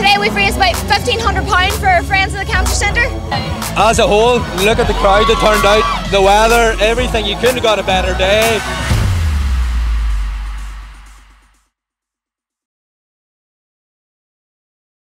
Today we've raised about £1,500 for Friends of the Cancer Centre. As a whole, look at the crowd that turned out, the weather, everything. You couldn't have got a better day.